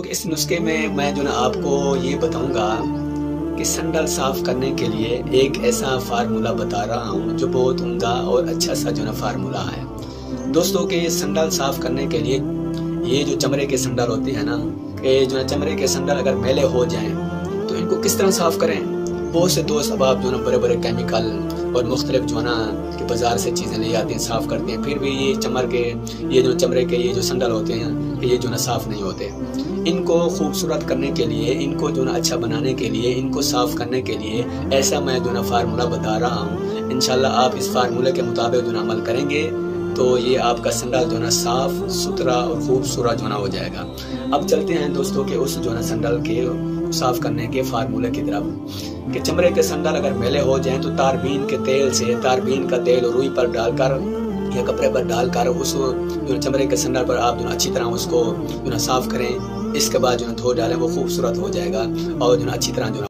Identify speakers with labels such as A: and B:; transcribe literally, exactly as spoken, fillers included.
A: इस नुस्खे में मैं जो ना आपको ये बताऊंगा कि संडल साफ करने के लिए एक ऐसा फार्मूला बता रहा हूँ जो बहुत उम्दा और अच्छा सा जो ना फार्मूला है दोस्तों के संडल साफ करने के लिए। ये जो चमड़े के संडल होते हैं ना, कि जो ना चमड़े के संडल अगर मैले हो जाएं तो इनको किस तरह साफ करें। बहुत से दोस्त अब आप जो ना बड़े बड़े केमिकल और मुख्तलिफ जो ना कि बाजार से चीज़ें ले आते हैं, साफ़ करते हैं, फिर भी ये चमड़ के ये जो चमड़े के ये जो संडल होते हैं कि ये जो ना साफ़ नहीं होते। इनको खूबसूरत करने के लिए, इनको जो ना अच्छा बनाने के लिए, इनको साफ़ करने के लिए ऐसा मैं जो ना फार्मूला बता रहा हूँ। इंशाल्लाह आप इस फार्मूले के मुताबिक जो ना अमल करेंगे तो ये आपका संडल जो ना साफ़ सुथरा और खूबसूरत जो ना हो जाएगा। अब चलते हैं दोस्तों के उस जो ना संडल के साफ करने के फार्मूले की तरफ। कि चमड़े के संडल अगर मैले हो जाएं तो तारबीन के तेल से, तारबीन का तेल रुई पर डालकर या कपड़े पर डालकर उस जो चमड़े के संडल पर आप जो अच्छी तरह उसको जो ना साफ करें। इसके बाद जो ना धो डालें, वो खूबसूरत हो जाएगा और जो ना अच्छी तरह जो